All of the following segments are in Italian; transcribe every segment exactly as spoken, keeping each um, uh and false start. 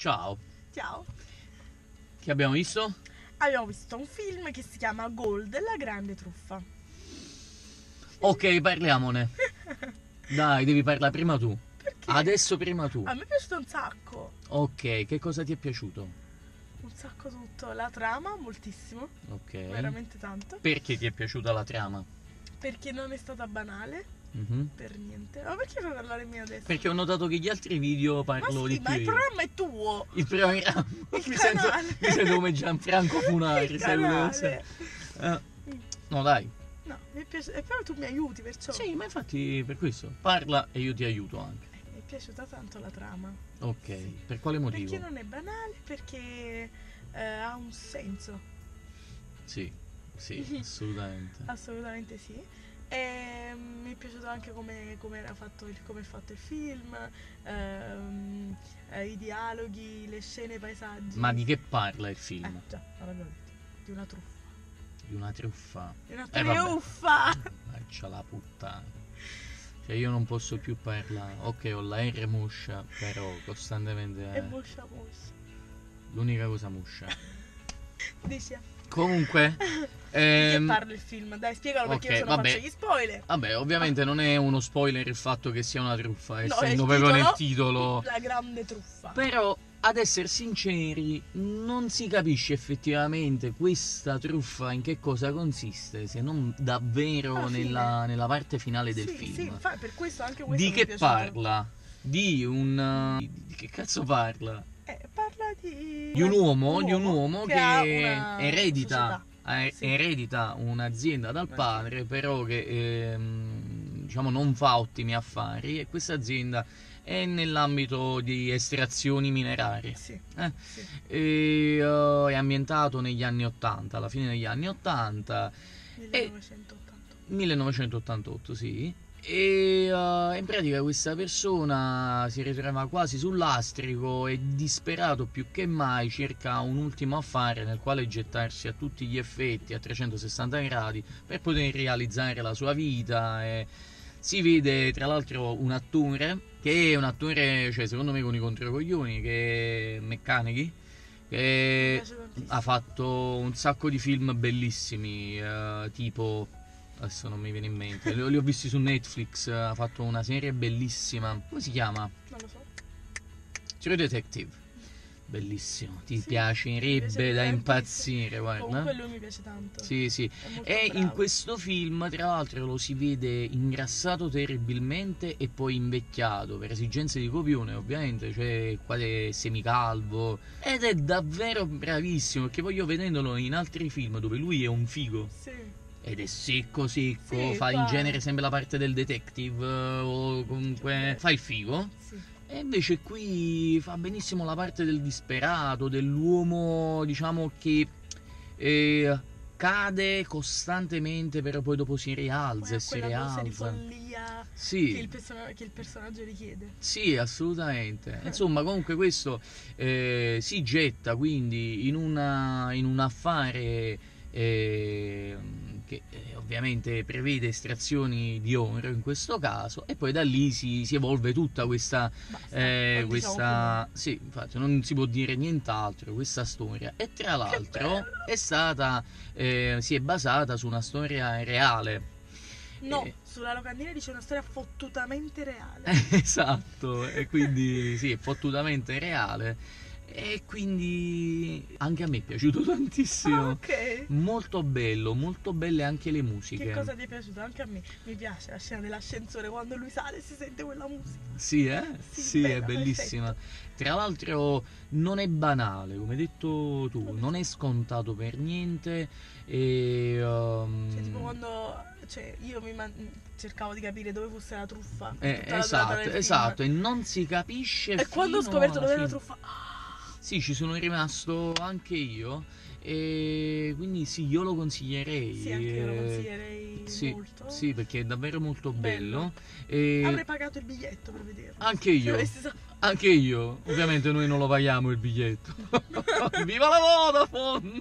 Ciao. Ciao. Che abbiamo visto? Abbiamo visto un film che si chiama Gold, la grande truffa. Ok, parliamone. Dai, devi parlare prima tu. Perché? Adesso prima tu. A me è piaciuto un sacco. Ok, che cosa ti è piaciuto? Un sacco tutto. La trama, moltissimo. Ok. Veramente tanto. Perché ti è piaciuta la trama? Perché non è stata banale. Mhm. Per niente. Ma perché fai parlare mia adesso? Perché ho notato che gli altri video Ma parlo sì, di ma più il io. programma è tuo. Il programma. Il mi, sento, canale. mi sento come Gianfranco Funari, Il sai quello che canale. sei? Eh, No, dai. No, mi è piaciuto. E poi tu mi aiuti, perciò. Sì, ma infatti per questo. Parla e io ti aiuto anche. Eh, Mi è piaciuta tanto la trama. Ok, Sì. per quale motivo? Perché non è banale, perché eh, ha un senso. Sì, sì, assolutamente. Assolutamente sì. E mi è piaciuto anche come, come era fatto il, come è fatto il film, ehm, eh, i dialoghi, le scene, i paesaggi. Ma di che parla il Eh film? già, non l'abbiamo detto. Di una truffa. Di una truffa. Di una Eh, vabbè. truffa! Faccia la puttana. Cioè io non posso più parlare. Ok, ho la R muscia, però costantemente E è moscia moscia. l'unica cosa muscia. Dici, Comunque, di che ehm, parla il film? Dai, spiegalo perché ok, io se no vabbè. faccio gli spoiler. vabbè, ovviamente non è uno spoiler il fatto che sia una truffa, No, è essendo il proprio nel titolo, titolo. La grande truffa. Però, ad essere sinceri, non si capisce effettivamente questa truffa in che cosa consiste, se non davvero Alla fine. nella, nella parte finale del sì, film. Sì, infatti per questo anche questo Di mi è che piaciuto. parla? Di un... Di, di che cazzo parla? Eh, parla di... Di un uomo, di un uomo che, ha una eredita, società. eh, Sì. eredita un'azienda dal padre, però che ehm, diciamo non fa ottimi affari, e questa azienda è nell'ambito di estrazioni minerarie. Sì, Eh? sì. E, eh, è ambientato negli anni ottanta, alla fine degli anni ottanta, millenovecentottantotto. millenovecentottantotto, sì. E uh, in pratica questa persona si ritrova quasi sul lastrico e disperato più che mai cerca un ultimo affare nel quale gettarsi a tutti gli effetti a trecentosessanta gradi per poter realizzare la sua vita. E si vede tra l'altro un attore che è un attore, cioè secondo me con i controcoglioni, che è Meccanichi, Mi che piace tantissimo. ha fatto un sacco di film bellissimi, eh, tipo... adesso non mi viene in mente, li, li ho visti su Netflix, ha fatto una serie bellissima, come si chiama? Non lo so. True Detective, bellissimo, ti Sì, piacerebbe mi piace da tantissimo. impazzire, guarda. Comunque lui mi piace tanto. Sì, sì. È molto E bravo. in questo film, tra l'altro, lo si vede ingrassato terribilmente e poi invecchiato per esigenze di copione, ovviamente, cioè quasi semicalvo. Ed è davvero bravissimo, perché poi io vedendolo in altri film dove lui è un figo Sì. ed è secco secco, Sì, fa in fa- genere sempre la parte del detective, eh, o comunque fa il figo. Sì. E invece qui fa benissimo la parte del disperato, dell'uomo, diciamo, che eh, cade costantemente, però poi dopo si Poi rialza ha e si quella dose di rialza. follia che Sì, il, person- che il personaggio richiede. sì, assolutamente. Insomma, comunque questo eh, si getta quindi in, una, in un affare eh, che eh, ovviamente prevede estrazioni di oro in questo caso, e poi da lì si, si evolve tutta questa, Basta. eh, non diciamo questa sì, infatti non si può dire nient'altro, questa storia. E tra l'altro bello. è stata, eh, si è basata su una storia reale. più. No, Eh. sulla locandina dice una storia fottutamente reale. Esatto, e quindi sì, è fottutamente reale. E quindi anche a me è piaciuto tantissimo. Ah, ok. Molto bello, molto belle anche le musiche. Che cosa ti è piaciuto? Anche a me. Mi piace la scena dell'ascensore quando lui sale e si sente quella musica. Sì, eh? Sì, Sì, è bella, bellissima. Tra l'altro non è banale, come hai detto tu, non è scontato per niente. E um, Cioè, tipo quando cioè, io mi man- cercavo di capire dove fosse la truffa. eh, tutta la durata esatto, del film. esatto, e non si capisce. E quando ho fino scoperto alla dove era la fine. truffa. ah, Sì, ci sono rimasto anche io, e quindi sì, io lo consiglierei. Sì, anche io lo eh, consiglierei sì, molto. sì, perché è davvero molto bello. Bello. E Avrei pagato il biglietto per vederlo. anche Se io, avessi sa- anche io, ovviamente noi non lo paghiamo il biglietto. Viva la Vodafone!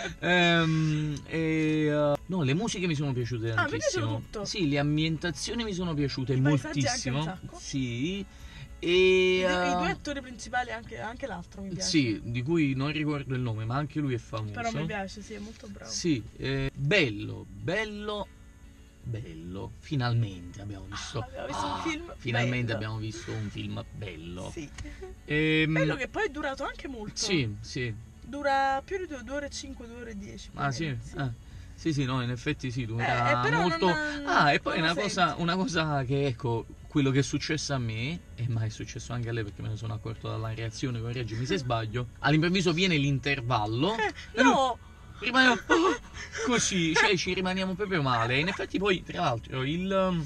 Ehm, e, uh, no, le musiche mi sono piaciute Ah, mi tantissimo. piacciono tutto. Sì, le ambientazioni mi sono piaciute I paesaggi anche un moltissimo. sacco. Sì. E, I, due- i uh, due attori principali, anche, anche l'altro mi piace. sì, di cui non ricordo il nome, ma anche lui è famoso. Però mi piace, sì, è molto bravo. Sì, eh, bello, bello, bello. Finalmente abbiamo visto, Ah, abbiamo visto ah, un film finalmente bello. abbiamo visto un film bello. Sì. Ehm, Bello che poi è durato anche molto. Sì, sì. Dura più di due, due ore e cinque, due ore e dieci. più o Ah sì? meno, sì. Ah, sì, sì, no, in effetti sì, dura Eh, eh, però molto. non- Ah, e poi non lo una cosa, senti. una cosa che, ecco, quello che è successo a me, e ma è successo anche a lei perché me ne sono accorto dalla reazione, correggimi se sbaglio, all'improvviso viene l'intervallo e lui No! rimane oh, così, cioè ci rimaniamo proprio male. E in effetti poi, tra l'altro, il, um,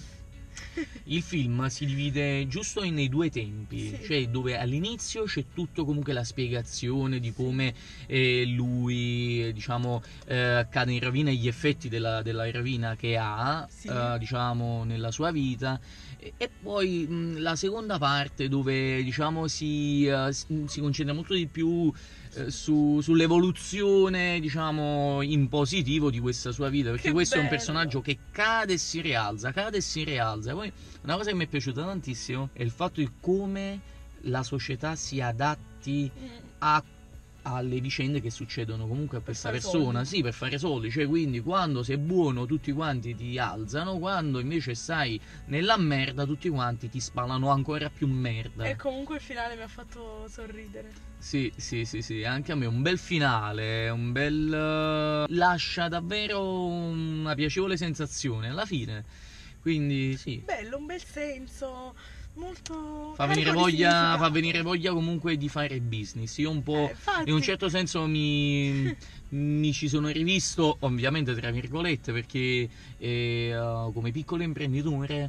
il film si divide giusto nei due tempi, Sì. cioè dove all'inizio c'è tutto comunque la spiegazione di come eh, lui, eh, diciamo, eh, cade in rovina e gli effetti della, della rovina che ha, Sì. eh, diciamo, nella sua vita. E, e poi mh, la seconda parte dove, diciamo, si, eh, si si concentra molto di più eh, su- sull'evoluzione, diciamo, in positivo di questa sua vita, perché Che questo è un bello. personaggio che cade e si rialza, cade e si rialza. Poi una cosa che mi è piaciuta tantissimo è il fatto di come la società si adatti Mm. a- alle vicende che succedono comunque a questa fare persona, soldi. sì, per fare soldi, cioè quindi quando sei buono tutti quanti ti alzano, quando invece stai nella merda tutti quanti ti spalano ancora più merda. E comunque il finale mi ha fatto sorridere. Sì, sì, sì, sì, anche a me un bel finale, un bel... eh, lascia davvero una piacevole sensazione alla fine, quindi sì, Bello, un bel senso, molto... fa carico venire di voglia, fa significato. venire voglia comunque di fare business. Io un po', Eh, infatti. in un certo senso mi, mi ci sono rivisto, ovviamente tra virgolette, perché eh, come piccolo imprenditore,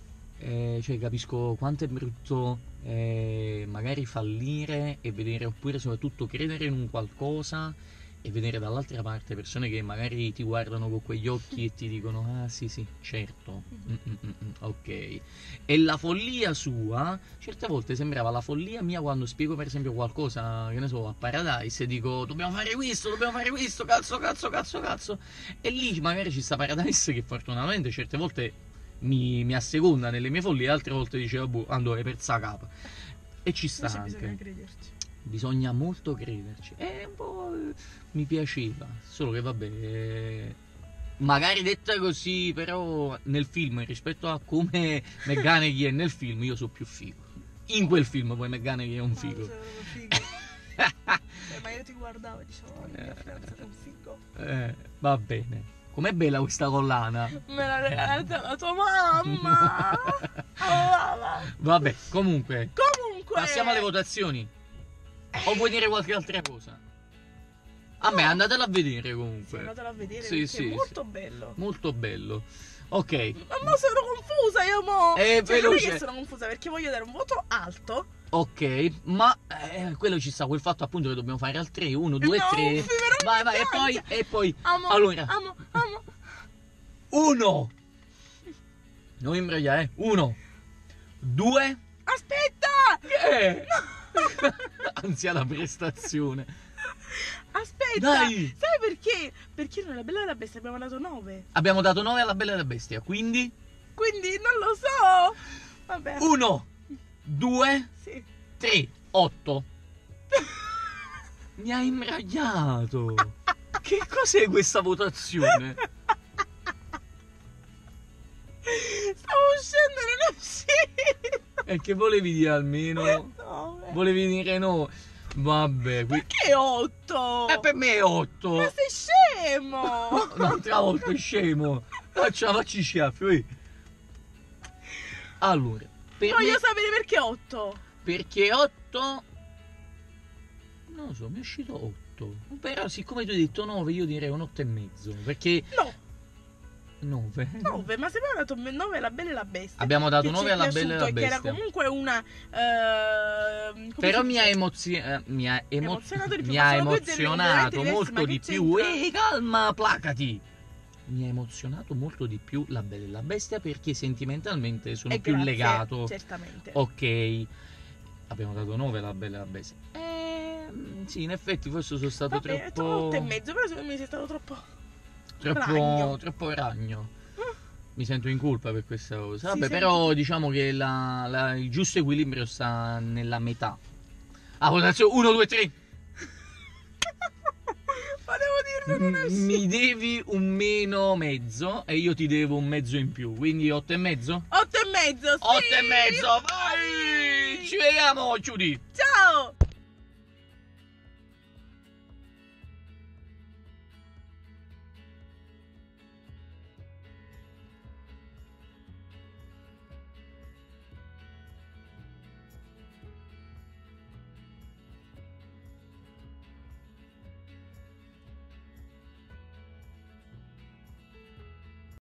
eh, cioè capisco quanto è brutto eh, magari fallire e vedere, oppure soprattutto credere in un qualcosa e vedere dall'altra parte persone che magari ti guardano con quegli occhi e ti dicono ah sì sì certo, mm, mm, mm, mm, ok. E la follia sua certe volte sembrava la follia mia quando spiego per esempio qualcosa, che ne so, a Paradise e dico dobbiamo fare questo, dobbiamo fare questo, cazzo cazzo cazzo cazzo, e lì magari ci sta Paradise che fortunatamente certe volte mi, mi asseconda nelle mie follie, altre volte diceva boh, allora per sa capa, e ci sta Invece bisogna anche. crederci. Bisogna molto crederci. E un po' eh, mi piaceva. Solo che vabbè. eh, Magari detta così, però nel film rispetto a come McGonaghy è nel film, io so più figo. In quel film poi McGonaghy è un Ah, figo. sei proprio figo. Eh, ma io ti guardavo e dicevo, oh, il mio fidanzato è un figo. Eh, va bene. Com'è bella questa collana? Me l'ha regalata la tua mamma. Oh, mamma. Vabbè, comunque. Comunque. Passiamo alle votazioni. O vuoi dire qualche altra cosa? A me andatela a vedere Sì, comunque. andatelo a vedere Sì, perché sì, è molto sì. bello. Molto bello. Ok. Ma mo sono confusa io mo. Eh, Cioè, non è veloce. che sono confusa perché voglio dare un voto alto. Ok, ma eh, quello ci sta quel fatto appunto che dobbiamo fare al tre, uno, due, No, tre. Uffi, però mi Vai, vai, e poi, piace. e poi. Amo, Allora, amo, amo. uno. Non imbrogliare, eh. Uno. Due. Aspetta! Che? Anziana prestazione. Aspetta! Dai! Sai perché? Perché noi la Bella e la Bestia abbiamo dato nove. Abbiamo dato nove alla Bella e la Bestia, quindi. Quindi non lo so. Vabbè. Uno. Due. Sì. tre, otto. Mi ha imbragliato. Che cos'è questa votazione? Stavo uscendo e non è uscito. E che volevi dire almeno? No, Volevi dire no? Vabbè, qui... perché otto? E per me è otto. Ma sei scemo! Un'altra volta è scemo. Faccia, facci schiaffi. ui. Allora, per Voglio me... sapere perché otto. Perché otto... Non lo so, mi è uscito otto. Però siccome tu hai detto nove, io direi un otto e mezzo. Perché... No, nove. nove, ma se abbiamo dato nove alla Bella e la Bestia. Abbiamo dato che ci nove è alla Bella e la piaciuto e che era Bestia. comunque una... ehm, come Però si mi dice? ha, emozi- eh, mi ha, emo- Emozionato di più, mi ma ha sono due generi emozionato completamente molto di diversi, ma più. che c'entra? Ehi, calma, placati. Mi ha emozionato molto di più La Bella e la Bestia perché sentimentalmente sono Eh, più grazie, legato. certamente. Ok, abbiamo dato nove alla Bella e la Bestia. Ehm, sì, in effetti forse sono stato Vabbè, troppo... otto e mezzo, però secondo me sei stato troppo... Troppo ragno. troppo ragno. Mi sento in colpa per questa cosa. Sì, Vabbè, senti- però diciamo che la- la- il giusto equilibrio sta nella metà. Ah, votazione uno, due, tre. Volevo dirlo, non è uscito. Mi devi un meno mezzo e io ti devo un mezzo in più. Quindi otto e mezzo? Otto e mezzo, sì! Otto e mezzo, vai! Ci vediamo, chiudi. Ciao!